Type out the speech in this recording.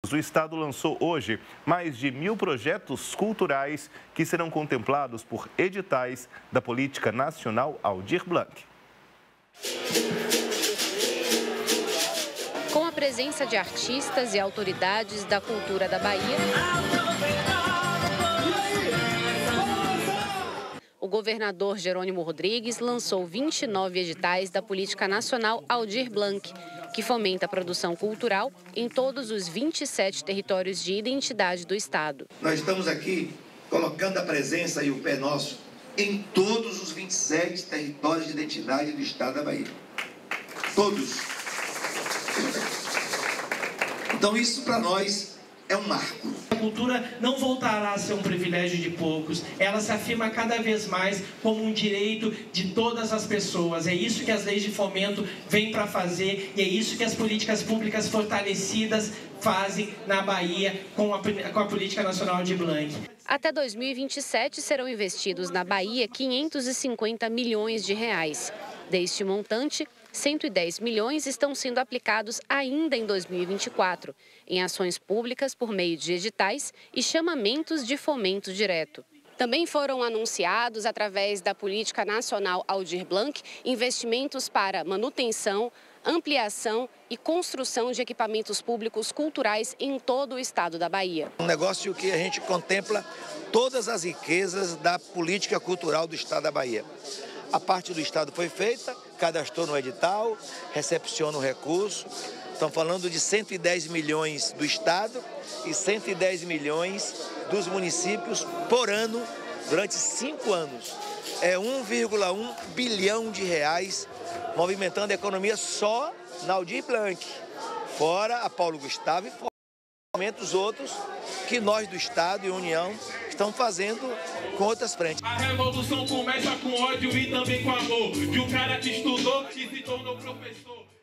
O estado lançou hoje mais de 1.000 projetos culturais que serão contemplados por editais da Política Nacional Aldir Blanc. Com a presença de artistas e autoridades da cultura da Bahia, o governador Jerônimo Rodrigues lançou 29 editais da Política Nacional Aldir Blanc, que fomenta a produção cultural em todos os 27 territórios de identidade do estado. Nós estamos aqui colocando a presença e o pé nosso em todos os 27 territórios de identidade do estado da Bahia. Todos. Então isso para nós é um marco. A cultura não voltará a ser um privilégio de poucos, ela se afirma cada vez mais como um direito de todas as pessoas. É isso que as leis de fomento vêm para fazer e é isso que as políticas públicas fortalecidas fazem na Bahia com a Política Nacional Aldir Blanc. Até 2027 serão investidos na Bahia 550 milhões de reais. Deste montante, 110 milhões estão sendo aplicados ainda em 2024, em ações públicas por meio de editais e chamamentos de fomento direto. Também foram anunciados, através da Política Nacional Aldir Blanc, investimentos para manutenção, ampliação e construção de equipamentos públicos culturais em todo o estado da Bahia. Um negócio que a gente contempla todas as riquezas da política cultural do estado da Bahia. A parte do estado foi feita, cadastrou no edital, recepciona o recurso. Estão falando de 110 milhões do estado e 110 milhões dos municípios por ano durante 5 anos. É 1,1 bilhão de reais movimentando a economia só na Aldir Blanc. Fora a Paulo Gustavo e fora os outros que nós do estado e União estão fazendo com outras frentes. A revolução começa com ódio e também com amor, de um cara que estudou e se tornou professor.